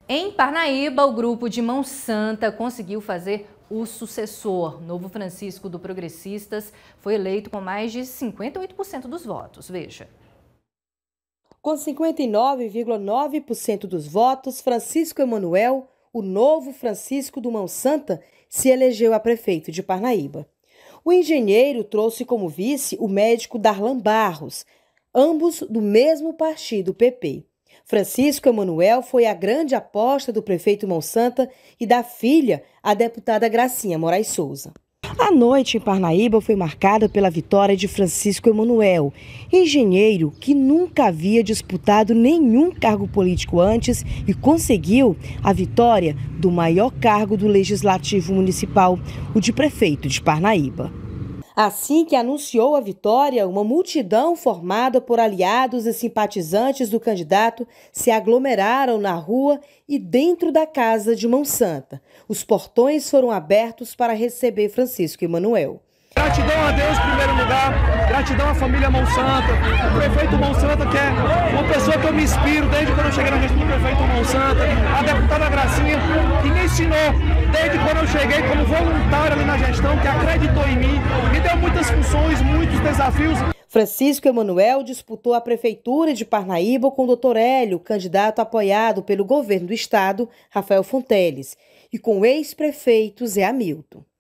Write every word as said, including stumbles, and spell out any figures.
Em Parnaíba, o grupo de Mão Santa conseguiu fazer o sucessor. Novo Francisco do Progressistas foi eleito com mais de cinquenta e oito por cento dos votos. Veja. Com cinquenta e nove vírgula nove por cento dos votos, Francisco Emanuel, o novo Francisco do Mão Santa, se elegeu a prefeito de Parnaíba. O engenheiro trouxe como vice o médico Darlan Barros, ambos do mesmo partido P P. Francisco Emanuel foi a grande aposta do prefeito Mão Santa e da filha, a deputada Gracinha Moraes Souza. A noite em Parnaíba foi marcada pela vitória de Francisco Emanuel, engenheiro que nunca havia disputado nenhum cargo político antes e conseguiu a vitória do maior cargo do Legislativo Municipal, o de prefeito de Parnaíba. Assim que anunciou a vitória, uma multidão formada por aliados e simpatizantes do candidato se aglomeraram na rua e dentro da casa de Mão Santa. Os portões foram abertos para receber Francisco Emanuel. Gratidão a Deus, em primeiro lugar, gratidão à família Mão Santa, o prefeito Mão Santa, que é uma pessoa que eu me inspiro desde quando eu cheguei na gestão do prefeito Mão Santa, a deputada Gracinha, que me ensinou desde quando eu cheguei como voluntário ali na gestão, que acreditou em mim, me deu muitas funções, muitos desafios. Francisco Emanuel disputou a prefeitura de Parnaíba com o doutor Hélio, candidato apoiado pelo governo do estado, Rafael Fonteles, e com o ex-prefeito Zé Hamilton.